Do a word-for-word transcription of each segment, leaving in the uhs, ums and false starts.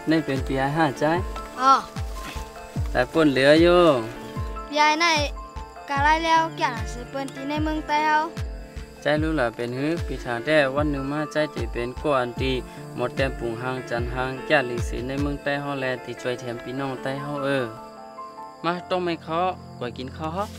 นี่เป็นปีไอห้าใจอ๋อแต่ป่นเหลืออยู่ปีไอในกาไล่แล้วแก่หนังสือเปิ้นตีในเมืองใต้เอาใจรู้ล่ะเป็นหื้อปีทางแต่วันหนึ่งมาใจจะเป็นก้อนตีหมดแต่ปุ่งหางจันหางแก่ลิสีในเมืองใต้เฮาแลที่ช่วยแถมพี่น้องใต้เฮาเออมาต้องไม่เคาะกว่ากินข้าวฮะ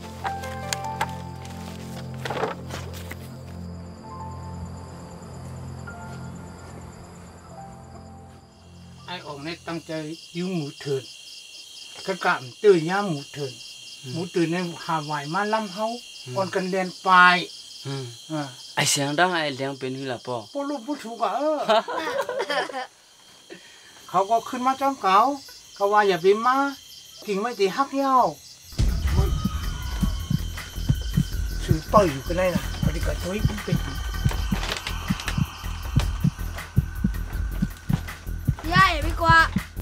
ไอ้ออกในตั้งใจยุ่งหมูเถิดกระกำตื่นย่าหมูเถิดหมูตื่นในหาไหวมาล้ำเฮาอ่อนกันเรียนปลายไอเสียงดังไอเลี้ยงเป็นหื้อล่ะป่อปลูกผู้ถูกอ่ะเออเขาก็ขึ้นมาจ้องเก่าเขาว่าอย่าไปมากิ่งไม่ตีฮักเย้าสื่อต่อยอยู่กันได้นะปฏิกิริยาช่วยเป็นย่าอย่าไปกว่า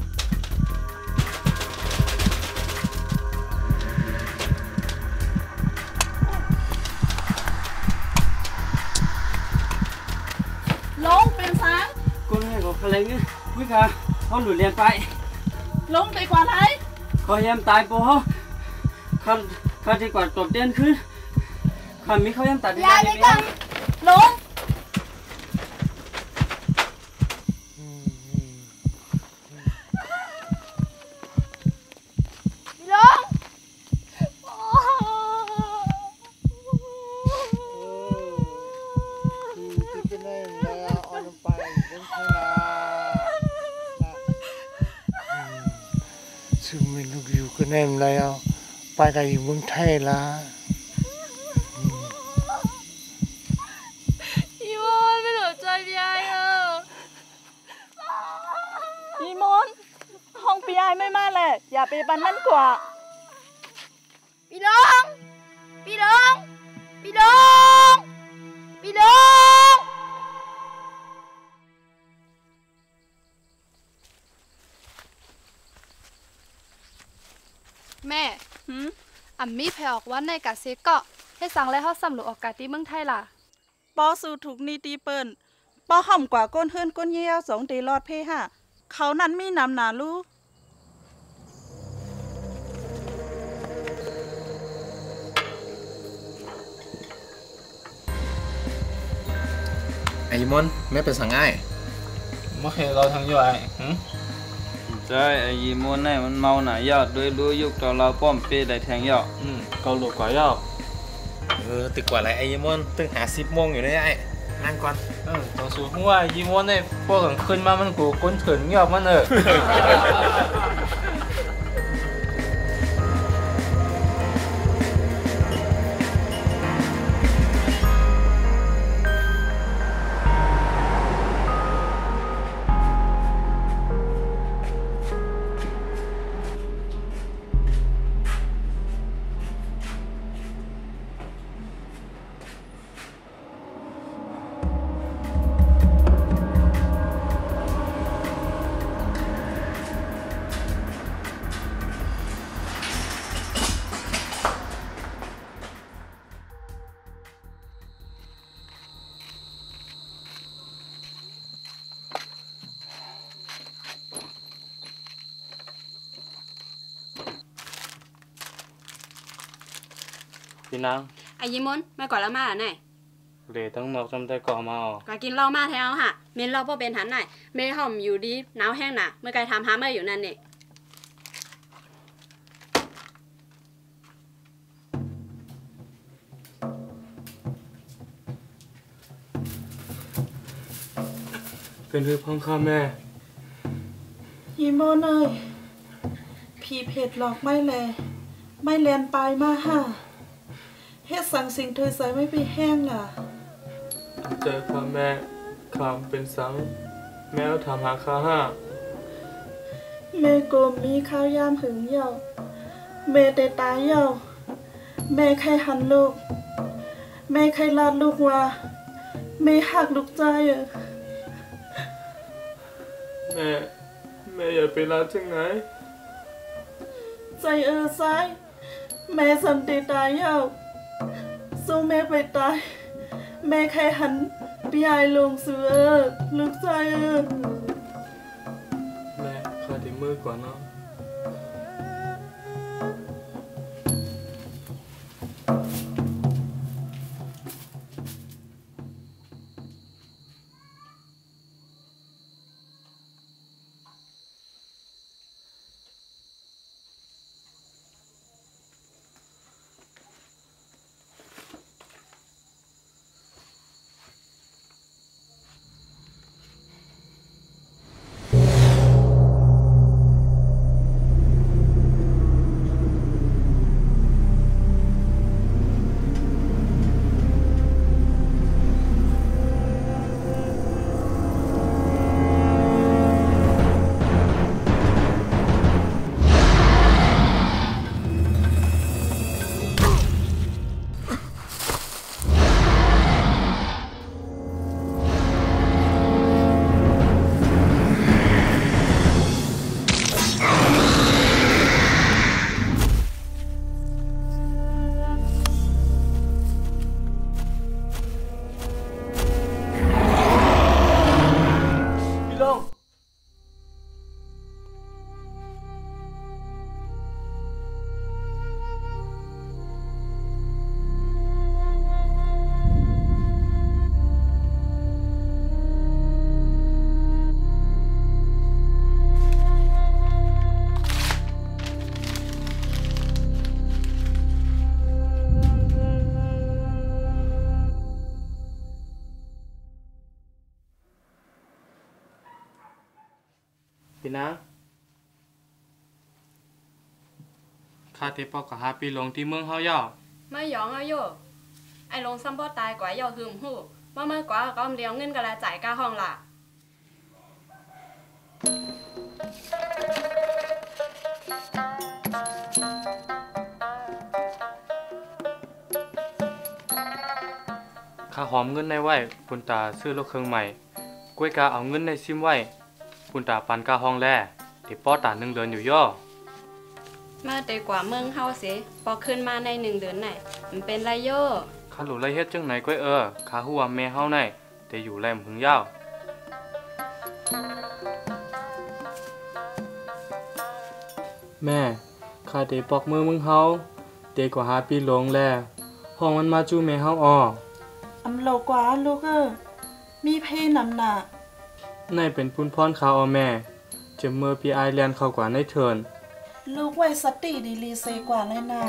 ลงเป็นสามกูให้กับอะไรเงี้ยวิค่ะเขาหลุดเรียนไปลงไปกว่าไรเขาแยมตายปอเขาเขาดีกว่าตบเด่นขึ้นเขามีเขาแยมตัดยาไม่ต้องลงลงซึ่งไม่ลูกอยู่กันแน่แล้วไปกันอยู่เมืองไทยละอีมอนไม่หลุดใจพี่ไอเอออีมอนห้องพี่ไอไม่มาเลยอย่าไปบันนั่นกว่าพี่ลงพี่ลงพี่ลงพี่ลงแม่หืมอ่ำมีแผ่ออกวันในกาเซเกาะให้สั่งและเขาสำรวจออกกาที่เมืองไทยล่ะปอสู่ถูกนีตีเปิ้นปอห่อมกว่าก้นเฮือนก้นเยี่ยวสองตีรอดเพ่ห้าเขานั้นมีนำหนาลูกไอ้มอนแม่เป็นสังง่ายไม่เคยเราทางย่อยใช่ไอ้ยีโมนนี่มันเมาหน่ายอดด้วยรู้ยุคตอนเราป้อมเป้ได้แทงยอดอืมเกาหลุดกว่ายอดเออตึกกว่าไรไอ้ยีมอนตึงหาสิบโมงอยู่ได้ไอ้นั่งก่อนเออต้องสู้หัวยีโมนนี่พวกกันขึ้นมามันกูก้นเถินยอดมันเออพี่นางไอ้ยิมนไม่ก่อนแล้วมาหรอไหนเหลือทั้งหมดจำได้ก่อมาอ๋อก็กินเหล้ามาแถวฮะเมนเราพอเป็นหันไหนเมย์ห่อมอยู่ดีหนาวแห้งหนาเมื่อไกลทำฮาเมอร์อยู่นั่นนี่เป็นเรื่องพ่อข้าแม่ยิมนเอ้ยผีเผ็ดหลอกไม่แลไม่แลนปลายมาฮ่าเฮ็ดสั่งสิ่งเธอใส่ไม่ไปแห้งล่ะเจอพ่อแม่คำเป็นสังแมวทำหาข้าห้าแม่โกมมีข้าวยามหึงเย่าแม่แต่ตายเย่าแม่ใครหันลูกแม่ใครลาดลูกว่าแม่หักลูกใจอ่ะแม่แม่อย่าไปลาดจังไหนใจเออซ้ายแม่สันติตายเย่าสู้แม่ไปตายแม่ใครหันพี่ไอลงเสือลูกใจเออแาถึงมือก่อนเนาะพี่นะข้าเทปอกกับฮาปีลงที่เมืองเฮาย่อไม่ยองเอาโยไอ้ลงซ้ำพ่อตายกว่าย่อหึมหูว่าเมื่อกว่าก็เลี้ยงเงินกันละจ่ายก้าห้องละข้าหอมเงินในไว้ปุนตาซื้อรถเครื่องใหม่กล้วยกาเอาเงินในซิมไว้ปุนตาปันกาห้องแลเดี๋ยวป้อตาหนึ่งเดือนอยู่ย่อเมื่อแต่กว่าเมืองเฮาสิพอขึ้นมาในหนึ่งเดือนไหนมันเป็นไรโย่ข้าหลุไรเฮ็ดจังไหนกล้วยเออข้าหัวแม่เฮาในแต่อยู่แลมหึงยาวแม่ข้าเตปอกมือมึงเฮาเตกว่าหาปีหลงแลห้องมันมาจูแม่เฮาอ้ออำโลกว่าลูกเออมีเพนำหนักในเป็นปุ้นพรข้าอ้อแม่จะเมื่อพี่ไอแลนด์เข้ากว่าในเถินลูกไว้สติดีลีเซกว่าเลยนะ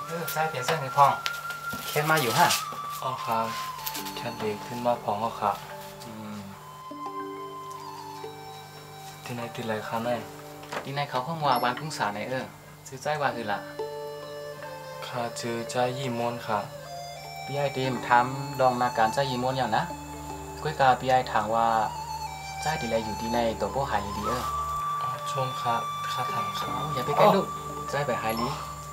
เออใส่เปลี่ยนเสื้อในพองแค่มาอยู่ฮะอ๋อค่ะแค่เด็กขึ้นมาพองเขาค่ะอืมที่ไหนติดไรคะแม่ที่ในเขาข้องว่าบางทุ่งสาในเออซื้อใจว่าคือละข้าชื่อใจยี่มนค่ะพี่ไอเดมทำดองนาการใจยีมวนอย่างนะก้อยกาพี่ไอถามว่าใจดีไรอยู่ที่ในตัวพวกหายลีดีเออชมค่ะข้าถามเขาอย่าไปใกล้ลูกใจไปหายลี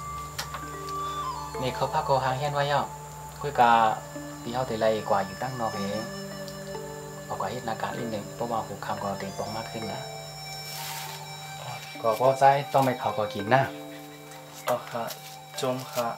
นี่เขาพักโกหางเฮียนไว้ย่อก้อยกาพี่เอาแต่ไรกว่าอยู่ตั้งนอกเองเอากว่าเฮ็ดนาการอีกหนึ่งเพราะว่าหูคำก็เต็มปองมากขึ้นนะก็พอใจต้องไม่เขาก็กินนะอ๋อค่ะชมค่ะ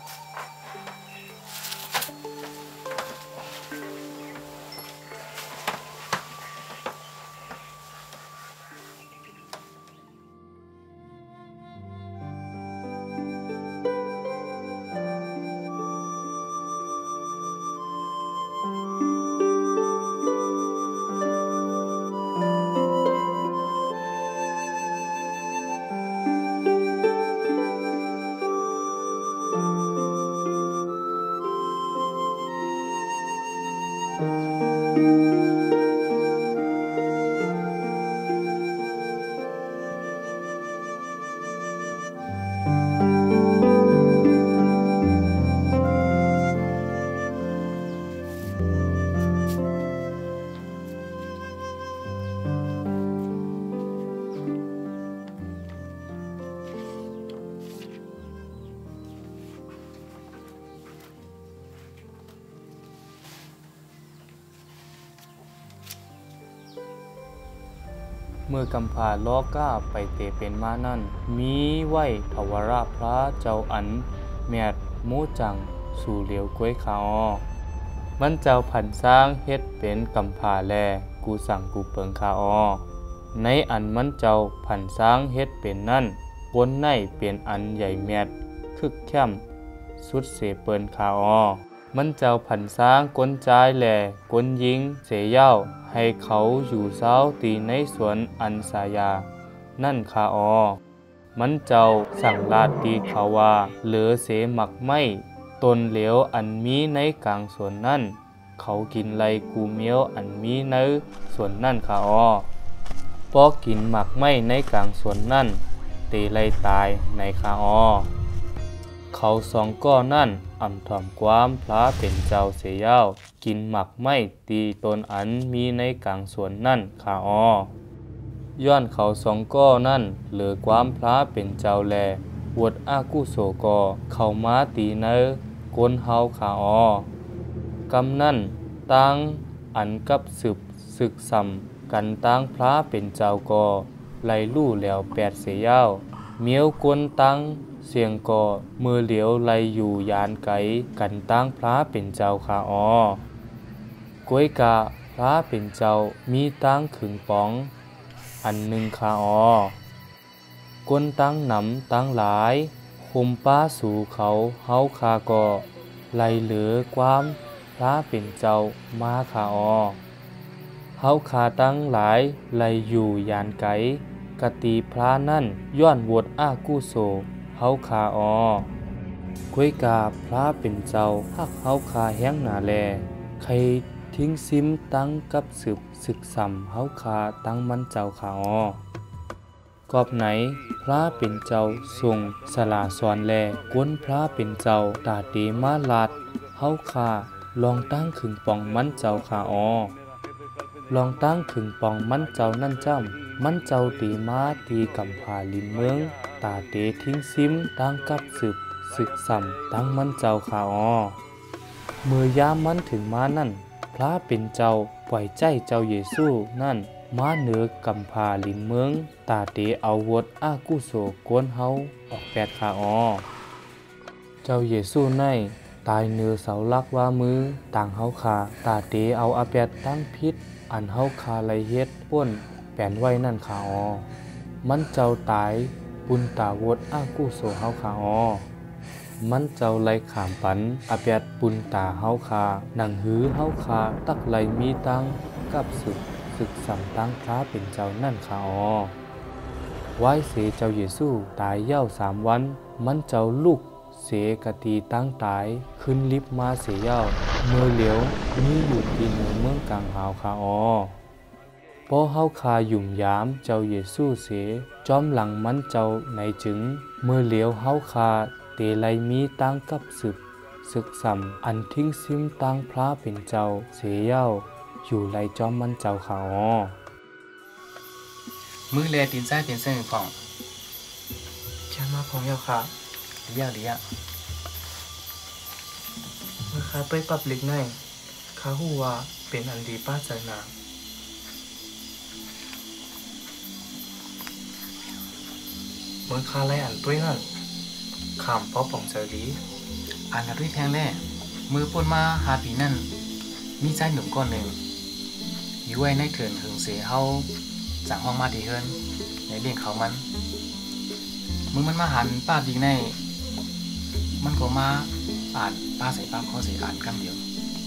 เมื่อกำพาล้อก้าไปเตเป็นมานั่นมีไหวทวราพระเจ้าอันแมดโมจังสู่เหลียวก้วยขาวมันเจ้าผันสร้างเฮ็ดเป็นกำพาแลกูสั่งกูเปิงขาวในอันมันเจ้าผันสร้างเฮ็ดเป็นนั่นบนในเป็นอันใหญ่แมดคึกแคมสุดเสเปินขาวมันเจ้าผันสร้างก้นใจแหล่ก้นยิงเสยเย้าให้เขาอยู่เซ้าตีในสวนอันสายานั่นคาออมันเจ้าสั่งลาดตีเขาว่าเหลือเสหมักไม่ตนเหลวอันมีในกลางสวนนั่นเขากินไรกูเมียวอันมีในสวนนั่นคาออพอกินหมักไม่ในกลางสวนนั่นตีไรตายในคาออเขาสองก้อนั่นอ่ำถ่อมความพระเป็นเจ้าเสียเย้ากินหมักไม่ตีตนอันมีในกลางสวนนั่นขาออย้อนเขาสองก้อนั่นเหลือความพระเป็นเจ้าแลวดอากุโสกอเข้ามาตีเนอก้นเฮาขาออกำนั่นตั้งอันกับสืบศึกสัมกันตั้งพระเป็นเจ้ากอไล่ลู่แล้วแปดเสียเย้าเมียวกวนตั้งเสียงก่อมือเหลียวไลอยู่ยานไกกันตั้งพระเป็นเจ้าขาออกวยกะพระเป็นเจ้ามีตั้งขึงป๋องอันหนึ่งขาออกวนตั้งหนำตั้งหลายคมป้าสู่เขาเฮาคากอไลเหลือความพระเป็นเจ้ามาขาออเฮาคาตั้งหลายไลอยู่ยานไกกตีพระนั่นย้อนวดอากุโสเฮาคาออก้วยกาพระเป็นเจ้าฮักเฮาคาแห้งหนาแลใครทิ้งซิมตั้งกับสืบศึกสัมเฮาคาตั้งมันเจ้าคาออกอบไหนพระเป็นเจ้าทรงสลาสอนแลกวนพระเป็นเจ้าตาเตมาลาดเฮาคาลองตั้งขึงปองมันเจ้าคาออลองตั้งขึงปองมันเจ้านั่นจ้ำมันเจ้าตีมาตีกำผาลินเมืองตาเตทิ้งซิมตั้งกับสืบศึกสัมตั้งมันเจ้าขาออเมื่อยามมันถึงมานั่นพระเป็นเจ้าปล่อยใจเจ้าเยซูนั่นมาเหนือกำผาลินเมืองตาเตเอาวดอากุโสกวนเฮาออกแปดขาออเจ้าเยซูในตายเนื้อเสาลักว่ามือต่างเฮาขาตาเตเอาอาแปดตั้งพิษอันเฮาคาไลเฮ็ดป้นแปนไว้นั่นขาออมันเจ้าตายปุนตาวดอากุโสเฮาคาออมันเจ้าไลขามปันอาแปดปุนตาเฮาคาหนังหือเฮาคาตักไลมีตังกับศึกศึกสัมตั้งพระเป็นเจ้านั่นขาออไว้เสเจ้าเยซูตายเย้าสามวันมันเจ้าลูกเสกตีตั้งตายขึ้นลิฟต์มาเสียเย้าเมื่อเหลียวมีอยู่ที่เหนือเมืองกลางหาวคาออพอเฮาคาหยุ่มยามเจ้าเยซูเสจอมหลังมันเจ้าในจึงเมื่อเหลียวเฮาคาเตไลมีตั้งกับสืบศึกสัมอันทิ้งซิมตั้งพระเป็นเจ้าเสียเย้าอยู่ไลจอมมันเจ้าคาออมือแลตีนซ้ายเป็นเส้นผ่องแค่มาพองเย้าค่ะเลี้ยเลี้ยเมื่อคาไปปับลิกในคาหูว่าเป็นอันดีป้าใจนางเมื่อคาไล่อันต้วยนั่นขามเพราะป่องเจอลีอันละด้วยแทงแล่มือปนมาหาปีนั่นมีใจหนุ่มก้อนหนึ่งอยู่ไว้ในเถื่อนหึงเสียเฮาสั่งห้องมาที่เฮิรนในเลี้ยงเขามันมือมันมาหันป้าดีในมันก็มาอ่านป้าใส่ป้าข้อใส่อ่านคำเดียว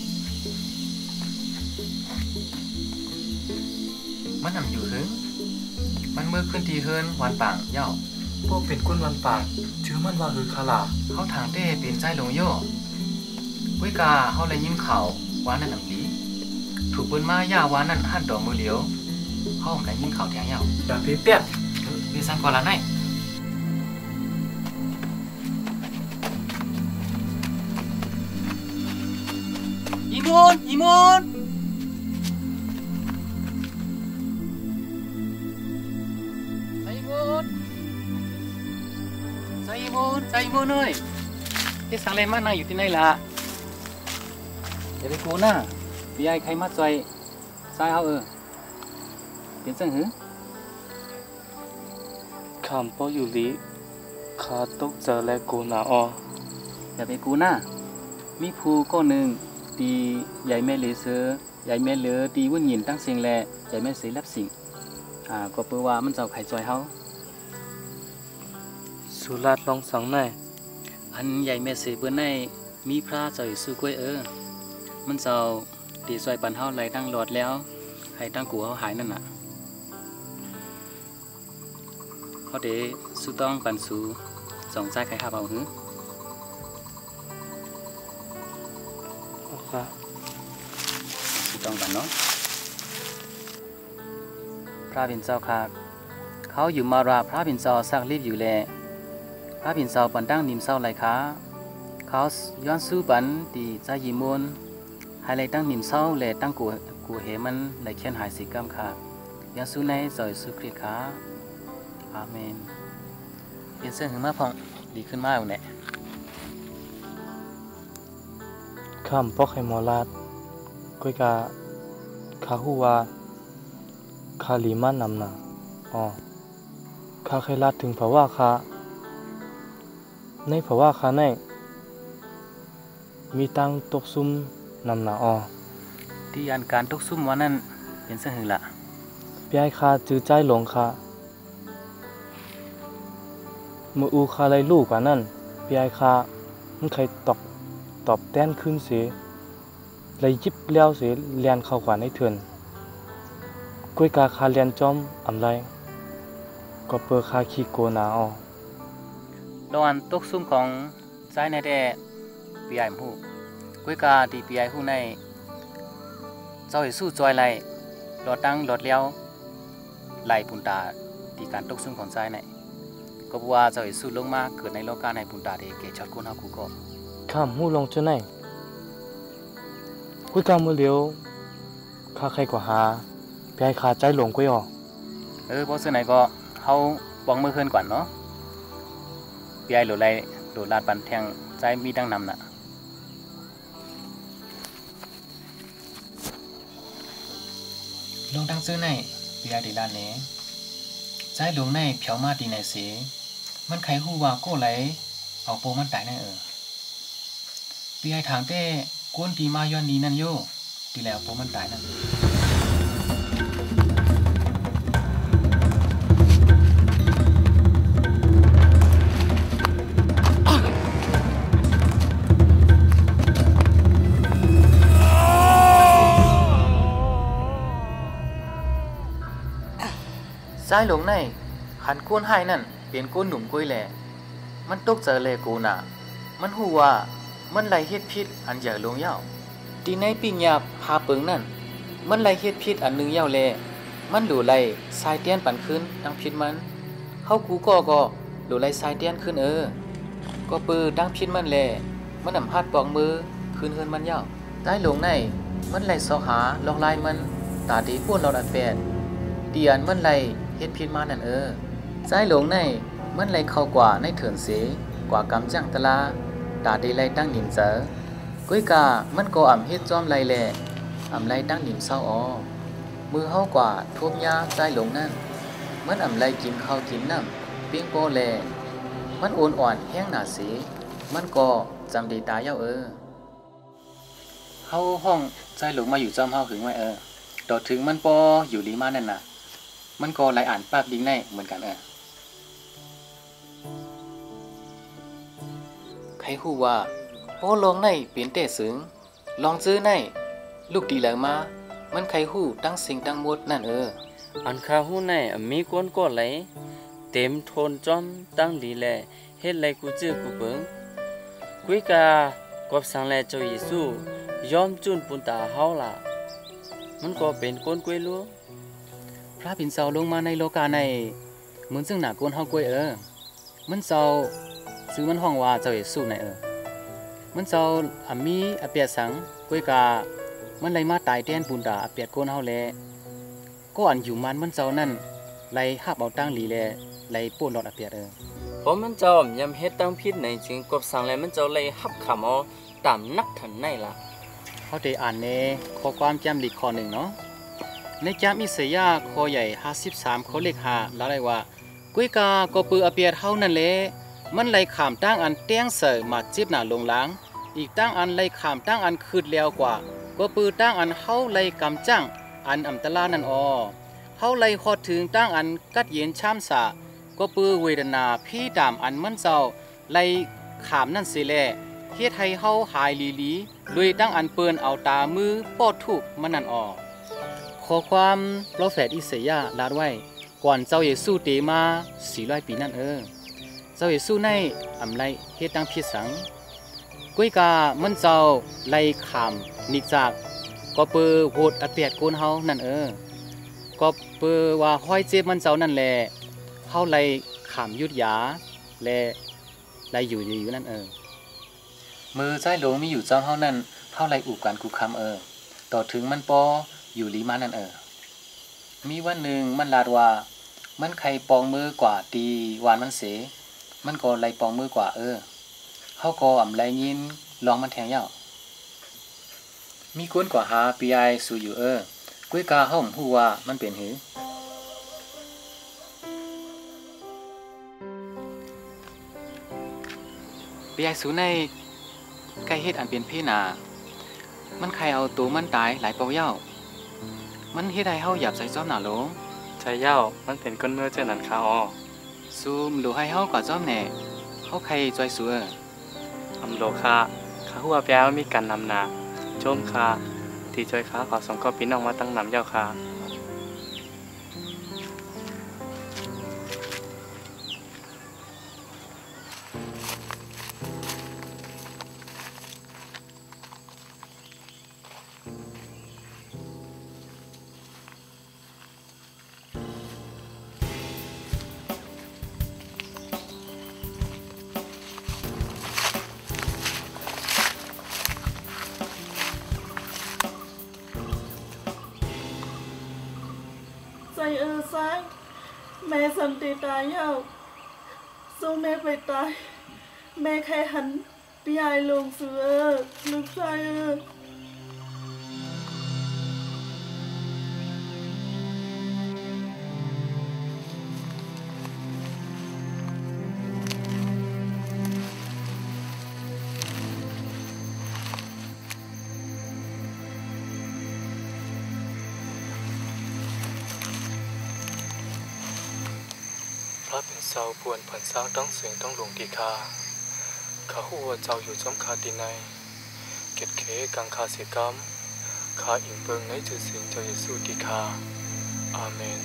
มันนำอยู่หึงมันเมื่อขึ้นที่เฮิรนวันป่างเย่าพวกเป็นก้นวันป่างชื่อมันว่าคือคาลาเขาทางเต้เป็นใจหลงโย่วิกาเขาเลยยิ้มเข่าว้านั่นหนังดีถูกปืนมาย่าว้านั่นหั่นดอกมือเหลียวเขาผมเลยยิ้มเข่าแทงเย่าอย่าเพี้ยเปี้ยเบี้ยสั้นกว่าละไงยีมอนยีมอนไซมอนไซมอนไซมอนเอ้ยที่สังเลนมานั่งอยู่ที่ไหนล่ะอย่าไปกูนะพี่ไอ้ใครมาใจใส่เขาเออเป็นสังหือคำป้ออยู่ลีคาตกเจอและกูนาออย่าไปกูนะมีภูก้อนหนึ่งตีใหญ่แม่เลเซอร์ใหญ่แม่เหลือตีวุ่นหยินตั้งเสียงแลใหญ่แม่เสียรับสิ่งอ่าก็เปื่อว่ามันเจ้าไข่จอยเขาสุราษฎร์ลองสังในอันใหญ่แม่เสียเปื่อในมีพระเจ้าอยู่สู้กล้วยเออมันเจ้าตีซอยปันเฮาไหลตั้งหลอดแล้วให้ตั้งกูเขาหายนั่นน่ะเขาเดสู้ต้องปันสู้สองใจใครหาเอาหือสู้ต้องปันเนาะพระบินเจ้าค่ะเขาอยู่มาราพระบินเจ้าสักรีบอยู่แลพระบินเจ้าปันตั้งนิมเศร้าไรคะเขาย้อนสู้ปันตีใจยีมนให้ไรตั้งนิมเศร้าแลตั้งกูกูเหมันไรเขียนหายสิกรรมค่ะย้อนสู้ในจอยสู้คริสค่ะอาเมนเป็นเส้นหึงมาพองดีขึ้นมากเนี่ยข้ามพอกให้หมอลาดก้อยกาคาฮูวาคาลีมานำนาอ๋อคาใครลาดถึงภาวะคาในภาวะคาในมีตังตกซุ่มนำนาอ๋อที่ยันการตกซุ่มวันนั้นเป็นเส้นหึงละพี่ไอ้คาจื้อใจหลงคาเมื่ออูคาไรลูกกว่านั่นพี่ไอ้คามันใครตอกตอบแต้นขึ้นเสียเลยยิบเลี้ยวเสียเลียนเข้ากว่าในเถื่อนก้อยกาคาเลียนจอมอำไรก็เปิดคาคีโกนาอ๋อดอนตกซุ่มของใจในแด่ปีไอหูก้อยกาตีปีไอหูในเจ้าให้สู้จอยไหลหลอดตั้งหลอดเลี้ยวไหลปุ่นตาตีการตกซุ่มของใจในก็บัวเจ้าให้สู้ลงมาเกิดในโลกาในปุ่นตาเดเกช็อตคนเฮาคูก็ข้ามหูลงจนไหนก้อยกามือเลี้ยวคาใครกว่าหาพี่ไอคาใจหลงก้อยอ๋อเออเพราะเสื้อไหนก็เขาปองมือเคลื่อนก่อนเนาะพี่ไอโหลดไรโหลดลาดปันแทงใจมีดังนำน่ะลงดังซื้อในพี่ไอดีลานเนใจหลงในเผียวมาดีในเสียมันใครหู้ว่าโก้ไหลเอาโปมันตายในเออพี่ไอทางเต้ก้นตีมาย้อนนี้นั่นโย่ตีแล้วโปมันตายนั่นใจหลงในหันก้นให้นั่นเปลี่ยนก้นหนุ่มก้อยแหล่มันตกเจอเลกูน่ะมันฮู้ว่ามันไล่เฮ็ดผิดอันใหญ่ลงยาวตีในปิ้งยาบพาเปิงนั่นมันไล่เฮ็ดผิดอันนึงยาวแลมันดูไล่สายเตียนปั่นขึ้นดังผิดมันเฮากูก็ก็ดูไล่สายเตียนขึ้นเออก็ปือดังผิดมันแลมันนำหัดปองมือขึ้นเฮือนมันยาวใต้ลงในมันไล่ซอกหาลอกลายมันตาดีป้วนเราอันแปดเตียนมันไล่เฮ็ดผิดมานั่นเออใต้ลงในมันไล่เข้ากว่าในเถินเสกว่ากำจังตะลาตาดีไล่ตั้งหนิมเจอก้อยกามันก็อ่ำเฮ็ดจอมไล่แลอ่ำไล่ตั้งหนิมเศร้าออมือเฮากว่าทุบยาใต้ลงนั่นมันอ่ำไล่กินข้าวกินน้ำเปียงโปแลมันโอนอ่อนแห้งหนาสีมันก็จำดีตายเย้าเออเฮาห้องใจหลงมาอยู่จอมเฮาหึงไว้เออต่อถึงมันปออยู่ลีมานั่นน่ะมันก็ไล่อ่านปากดิ้งในเหมือนกันเออใครฮู้ว่าโอ้ลองในเปลี่ยนแต่สึงลองซื้อในลูกดีแล้วมามันใครฮู้ตั้งสิ่งตั้งหมดนั่นเอออันคาฮู้ในมีกวนก็ไหลเต็มทนจอมตั้งดีแลเฮ็ดไรกูจื้อกูเบิ่งกุยกากบสังแลเจ้าเยซูยอมจุนปุนตาเฮาล่ะมันก็เป็นก้นกวยลัวพระปิ่นเซาลงมาในโลกาในเหมือนซึ่งหน้าก้นเฮากวยเออมันเซาซื้อมันห้องว่าเจ้าเยซูในเออมันเซาอามีอาเปียสังกุยกามันไล่มาตายแทนปุนตาอาเปียก้นเฮาแลก็อันอยู่มันมันเซานั่นไล่หับเอาตั้งหลีแลไล่ป่นหลอดอาเปียเออเพราะมันเจ้ายำเฮ็ดตั้งผิดในจึงกบสังแลมันเจ้าไล่หับขำเอาตามนักทันในล่ะเขาได้อ่านในข้อความจำลีกข้อหนึ่งเนาะในจำอิสยาห์ข้อใหญ่ห้าสิบสามข้อเลขห้าแล้วได้ว่ากุยกาก็ปืออาเปียเฮานั่นแหละมันไล่ขามตั้งอันเตียงเสยมาจิบหน้าลงล้างอีกตั้งอันไล่ขามตั้งอันคืดแล้วกว่าก็ปือตั้งอันเฮาไล่กำจังอันอำตลานั่นออเฮาไล่ขอถึงตั้งอันกัดเย็นช้ำสะก็ปือเวทนาพี่ดามอันมันเจ้าไล่ขามนั่นสิแลเฮ็ดให้เฮาหายลีลีด้วยตั้งอันเปิ้นเอาตามือปอดทุกมันนั่นออกขอความโปรเฟตอิสยาห์ลาดไว้ก่อนเจ้าเยซูเตมาสี่ร้อยปีนั่นเออเจ้าเยซูในอำไลเฮ็ดตั้งพิสังกุยกามันเจ้าไล่ขามนิกจากก็เปือโหดอเปียดโกนเฮานั่นเออก็เปือว่าห้อยเจ็บมันเจ้านั่นแหละเฮาไล่ขามยุดยาและไล่อยู่ดีอยู่นั่นเออมือใจหลงมีอยู่จอมเฮานั่นเฮาไล่อู่กันกูคำเออต่อถึงมันปออยู่ลีมานั่นเออมีวันหนึ่งมันลาดว่ามันใครปองมือกว่าตีวานมันเสมันก็ไล่ปองมือกว่าเออเฮาก็อำไล่ยินลองมันแทงยาวมีก้นกว่าหาปีไอสู่อยู่เออกุ้ยกาเฮาฮู้ว่ามันเป็นหือปีไอสู่ในใกล้เฮ็ดอันเป็นเพนามันใครเอาตัวมันตายหลายเป่าเย้ามันเฮ็ดให้เฮาหยับใส่จอมหน้าลงใช่เย้ามันเป็นก้นเมื่อเจ้านันคาออซูมดูให้เฮากว่าจอมแหน่เฮาใครจอยสัวอำโลคาข้าหัวแปลว่ามีการนำนาโจมคาที่จอยค้าขอส่งก็พี่น้องมาตั้งนำเย้าคาใส่เออซ้ายแม่สันติตายเย้าสู้แม่ไปตายแม่แค่หันพี่ยายลงเสือลูกชายเออพระเป็นเสาปวนผันสร้างต้องเสียงต้องหลวงดีคาข้าหัวเจ้าอยู่จอมคาตีในเก็ดเคกังคาเสกรรมข้าอิงเปิงในจืดเสียงเจ้าเยซูดีคาอาเมน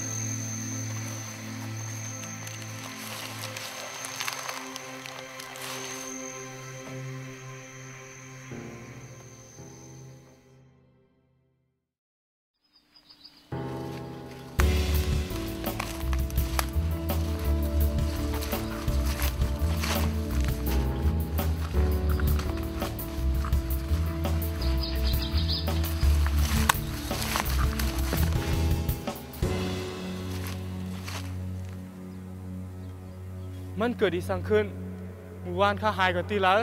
มันเกิดอีสังขึ้นหมู่บ้านข้าหายก่อนตีแล้ว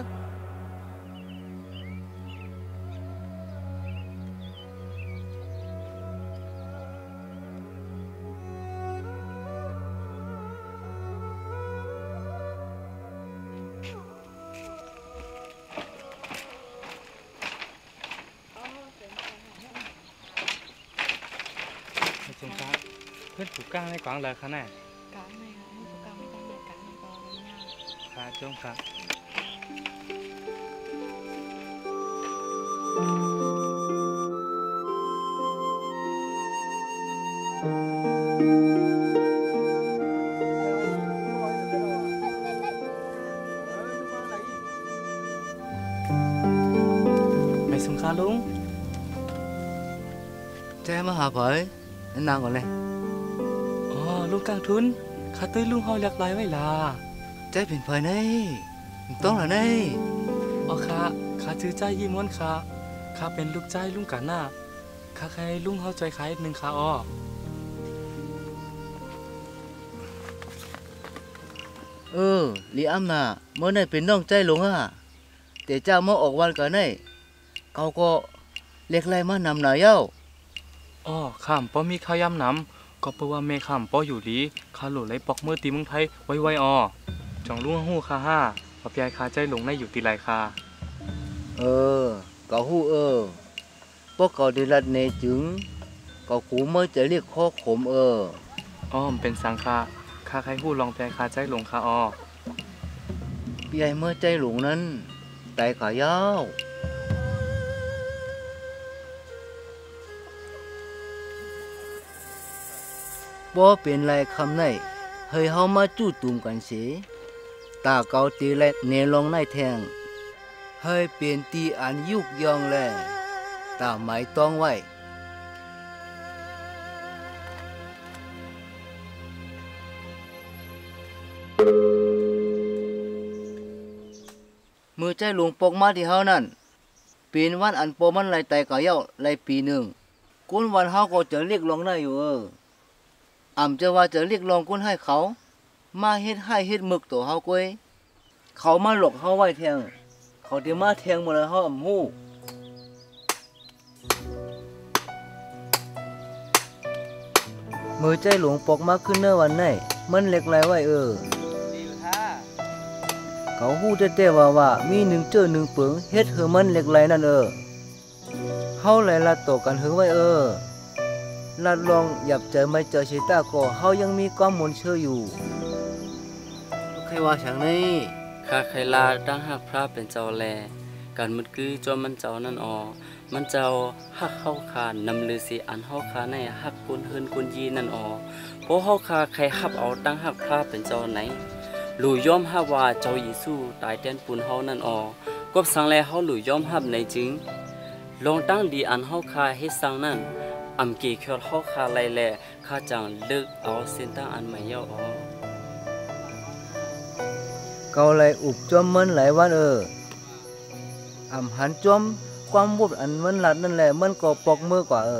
สงสารเพื่อนผูกก้างให้กวางเลยค่ะแน่กางไม่ค่ะผูกก้างไม่ต้องกางให้กวางง่ายค่ะจงค่ะไม่สงสารลุงแจ้มาหาเผยนางก่อนเลยอ๋อลุงกลางทุนข้าตื้อลุงเฮาเรียกไรไว้ล่ะแจ้เป็นเผยนี่ต้องหรอนี่อ๋อข้าข้าชื่อใจยี่ม้วนข้าข้าเป็นลูกใจลุงกันน่ะข้าใครลุงเฮาใจใครหนึ่งข้าอ๋อเออลีอ้ำน่ะเมื่อไหร่เป็นน้องใจหลงอ่ะแต่เจ้าเมื่อออกวันกันนี่เขาก็เรียกไรมานำหน่ายเย้าอ๋อข้ามป้อมีข้าวยำน้ำก็เพราะว่าแม่ข้ามป้ออยู่ดีข้าหลุดเลยปอกเมื่อตีเมืองไทยไว้ไว้อ๋อจองลุงหู้ข้าห้าปอบยายข้าใจหลงในอยู่ตีไรข้าเออก็หู้เออพวกเขาได้รัดเนจึงก็ขู่เมื่อจะเรียกข้อขมเอออ๋อเป็นสังข้าข้าใครหู้ลองแปลข้าใจหลงข้าอ๋อพี่ใหญ่เมื่อใจหลงนั้นใจขายาวบ่เป็นไรคำไหนเฮยเฮามาจู้ตุ่มกันเสียตาเกาตีและเนลองในแทงเฮยเปลี่ยนตีอันยุกยองแลตาหมายต้องไว้มือใจหลวงปกมาที่เฮานั่นเป็นวันอันโปมันไหลไตก่อเย้าไหลปีหนึ่งกุนวันเฮาก็จะเรียกร้องได้อยู่เอออ่ำจะว่าจะเรียกร้องกุนให้เขามาเฮ็ดให้เฮ็ดมึกตัวเฮาก้อยเขามาหลอกเฮาไว้แทงเขาเดี๋ยวมาแทงหมดแล้วเฮาอ่ำฮู้มือใจหลวงปกมาขึ้นเนื้อวันไหนมันเล็กไรไว้เออเขาฮู้เต้ๆว่าว่ามีหนึ่งเจอหนึ่งเปิงเฮ็ดเฮอมันเล็กไรนั่นเออเฮาไหลละตกกันเฮอไว้เออลัดลองหยับเจอไม่เจอชิตาก็เฮายังมีความมนเชื่ออยู่ใครว่าฉันนี่ข้าใครลาตั้งหักพระเป็นเจ้าแลการมุดกือจอมมันเจ้านั่นออมันเจ้าหักเข้าขานนำลือสีอันเฮาคาในหักกุนเฮินกุนยีนั่นออเพราะเฮาคาใครหับเอาตั้งหักพระเป็นเจ้าไหนหลู่ย่อมหับว่าเจ้าเยซูตายแทนปุนเฮานั่นออกบสังแลเฮาหลู่ย่อมหับในจึงลองตั้งดีอันเฮาคาเฮ็ดสังนั่นอำเกเขียวเฮาคาไลแลข้าจังเลิกเอาเส้นตั้งอันใหม่เยาออเกาเลยอุบจอมมันหลายวันเอออำหันจอมความบุบอันมันหลัดนั่นแหละมันก็ปอกมือกว่าเอ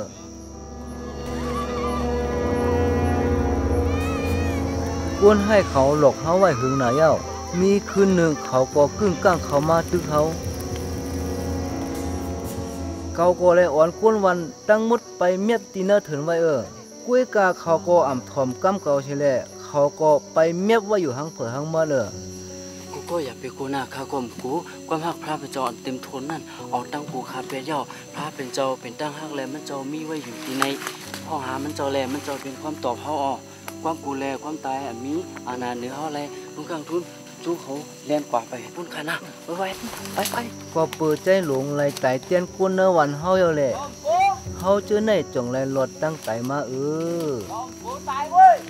อกวนให้เขาหลอกเฮาไว้หึงหนาเย้ามีคืนหนึ่งเขาก็กึ่งก้างเขามาตึกเฮาเขาก็เลยอ่อนกวนวันตั้งมุดไปเมียดตีเนอถึงไว้เออกุ้ยกาเขาก็อ่ำถอมกำเก่าเฉลเขาก็ไปเมียบไว้อยู่หังเผอหังมาเลยกูก็อยากไปกูหน้าข้ากลมกูความหักพระเป็นเจ้าอันเต็มทนนั่นออกตั้งกูคาเปียเย้าพระเป็นเจ้าเป็นตั้งหักแลมันเจ้ามีไว้อยู่ที่ในพ่อหามันเจ้าแลมันเจ้าเป็นความตอบเฮาออกความกูแลความตายอันมีอาณาเหนือเฮาแลลุงกลางทุนจู้เขาแล่นกว่าไปพุ่นค่ะนะไว้ไปไปก็เปิดใจหลงไหลไตเตียนกุนเนวันเฮาเย้าแหละเฮาเจอในจงไหลรถตั้งไตมาเออตายเว้ย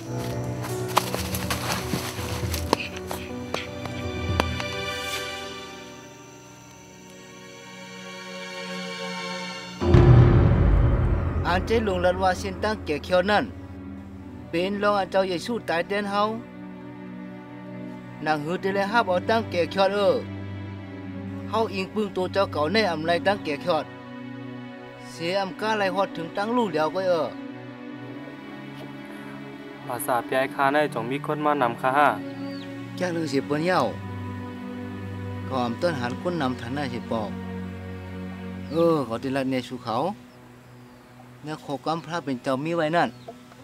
อันเจหลงลัดว่าเส้นตั้งเกี่ยวเขียวนั่นเป็นรองอาเจ้าเยซูตายเตียนเฮานางหือเตเลยฮับเอาตั้งเกี่ยวเขียวเออเฮาอิงปึ้งตัวเจ้าเก่าในอำไรตั้งเกี่ยวเขียวเสียอำกาไหลฮอดถึงตั้งลูกเดียวก็เออภาษาพี่ไอ้ข้าได้จงมีคนมานำข้าห้าแก่เลยสิเปิ้นเย้าก็อำต้นหันคนนำทันได้สิปอกเออขอติละเนี่ยสู่เขาเนี่ยขอกำพระเป็นเจ้ามีไว้นั่น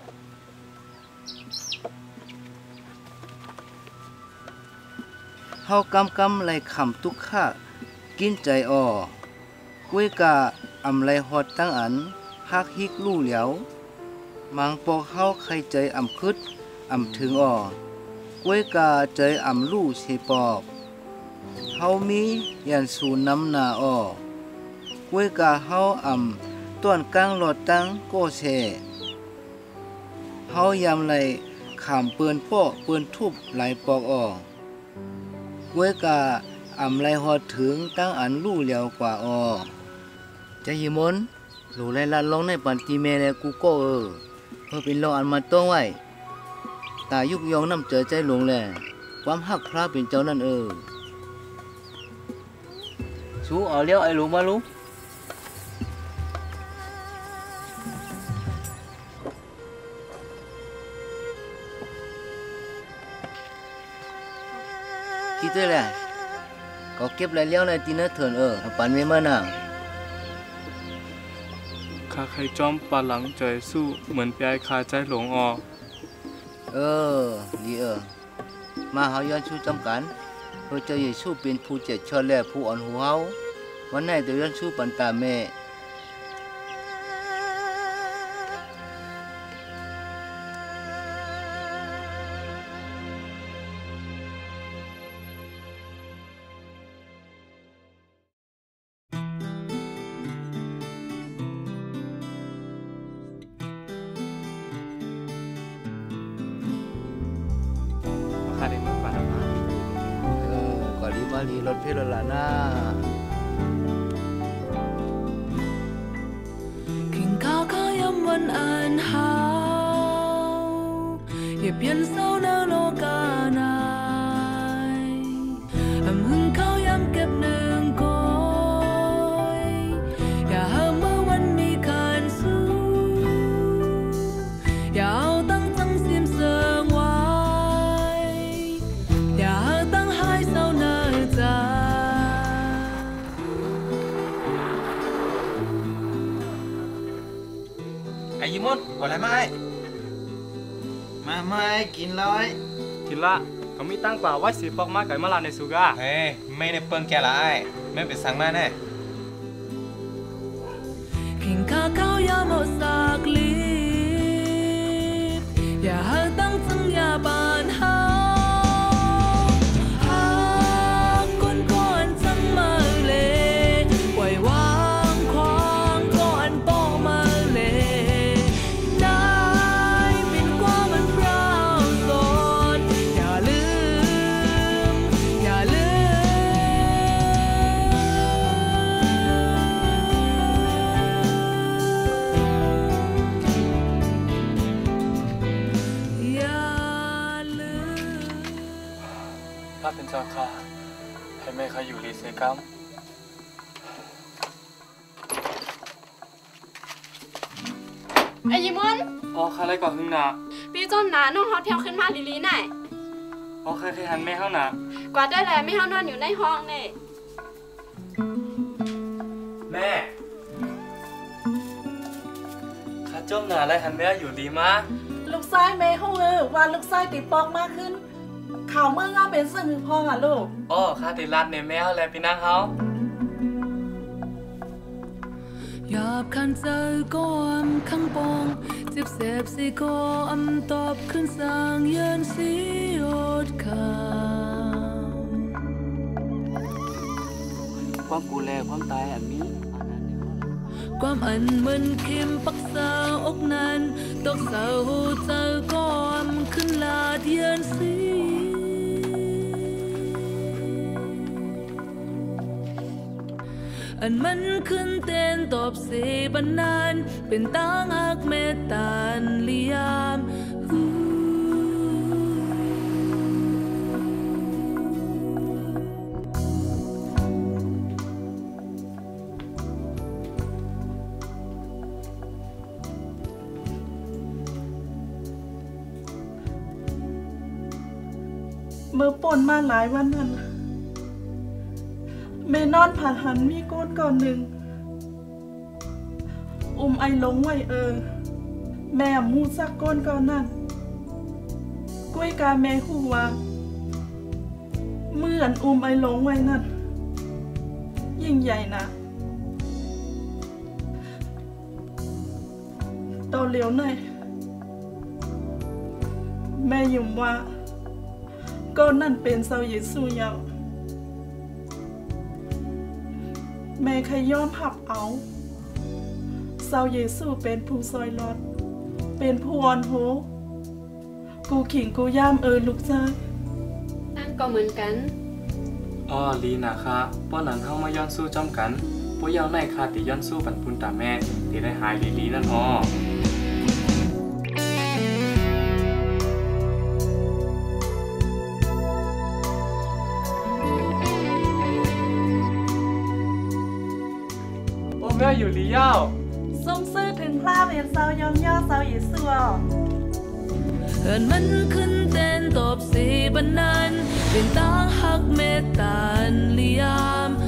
เฮากำกำไหลขำทุกข้ากินใจอ่อก้วยกาอำไหลฮอดตั้งอันฮักฮิกลู่เหลียวมังปอกเฮาใครใจอำคึดอำถึงอ่อก้วยกาใจอำลู่สิปอกเฮามียันสู่น้ำหน้าอ่อก้วยกาเฮาอำต้วนกลางหลอดตั้งโก้แช่เฮายำไหลขามเปืนป้อเปืนทุบไหลปอกอ่อก้วยกาอำไหลฮอดถึงตั้งอันลู่เหลียวกว่าอ่อใจหิมนหลูไลละลงในปันตีเมแลกูก็เออเพื่อเป็นรองอันมาต้องไว้ตายุกยองน้ำเจอใจหลงแลความหักพระเป็นเจ้านั่นเออสู้เอาเลี้ยวไอ้หลูมาลูคิดด้วยแหละก็เก็บไรเลี้ยวในตีเนื้อเถินเออปันไม่มาน่ะข้าใครจอมปาหลังใจสู้เหมือนปีไอคาใจหลงออเออดีเออมาเฮาย้อนชู้จำกันเพื่อจะยิ่งสู้เป็นผู้เจ็ดชอดแลผู้อ่อนหัวเฮาวันไหนเดี๋ยวย้อนสู้ปันตาแม่ข้าได้มาปาดมาเออก็รีมาลีรถเพลละนะกินข้าวข้าวยำวันอันหาวอย่าเปลี่ยนเศร้าเนื้อโลกานายอำหึงข้าวยำเก็บหนึ่งก้อยอย่าหาเมื่อวันมีคันสู้อย่าเอาตั้งจังเสียมเสืองไว้อย่าตั้งหายเศร้าเนื้อใจไอ้ยิมอนขออะไรมาไอ้มาไม่กินเลยทีละก็มีตั้งกว่าไว้สีปอกมาไก่มาลาในสุกาเฮ้ยไม่ได้เปิ้งแกละไอ้ไม่เป็นสั่งมาแน่กินข้าวข้าวยำเอาสากลีบอย่าหาตั้งจังอย่าบานหาหากคนก่อนจังมาเลไว้วางควางก่อนปอกมาเลได้เป็นกว่ามันพราวสดอย่าลืมอย่าลืมอย่าลืมข้าเป็นเจ้าข้าให้แม่ข้าอยู่ดีเสกัมไอ้ยิมอนอ๋อข้าเลยก่อนหึงหนาพี่จอมหนาน้องฮอตเที่ยวขึ้นมาลีลีไหนอ๋อเคยเคยหันแม่เข้าหนากว่าได้แหละไม่เฮานอนอยู่ในห้องนี่แม่ข้าจมหนาเลยหันแม่อยู่ดีมาลูกชายแม่ฮู้เออว่าลูกชายติดปอกมากขึ้นข่าวเมื่อเงาเป็นซึ่งพ่ออ่ะลูกอ๋อข้าติดรัดในแม่เขาแล้วพี่นางเขาหยาบคันใจก็อำข้างปองเจ็บเสบสิก็อำตอบขึ้นสร้างเยินสีอดคำความกูแลความตายอันนี้ความอันมันเข็มปักษาอกนั้นตกเสาหูเจอก็อำขึ้นลาดเยินสีอันมันขึ้นเต้นตอบเสบันนานเป็นตั้งหักเมตตานเลียมมมื่อป่นมาหลายวันนั้นแม่นอนผ่านหันมีก้นก่อนหนึ่งอุ้มไอหลงไว้เออแม่มูซักก้นก่อนนั่นกุ้ยกาแม่หูว่าเมื่อนอุ้มไอหลงไว้นั่นยิ่งใหญ่นะต่อเหลียวหน่อยแม่ยุ่มว่าก้อนนั่นเป็นเสาเยซูยาวแม่เคยยอมหับเอาเสาเยซูเป็นผู้ซอยรอดเป็นผู้อ่อนโหกูขิงกูย่ามเออลูกชายตั้งก็เหมือนกันอ๋อลีนะคะป้อนนั้นเฮามาย้อนสู้จอมกันปุ้ยเอาในคาติย้อนสู้ปันปุนตาแม่ที่ได้หายลีลีนั่นอ๋อโอ้แม่อยู่ลีเย้าส่งซื้อถึงพระเวียนเสายอมย่อเสาเยซูเหินมันขึ้นเต้นตบสีบันนันเป็นตาหักเมตตาเลียม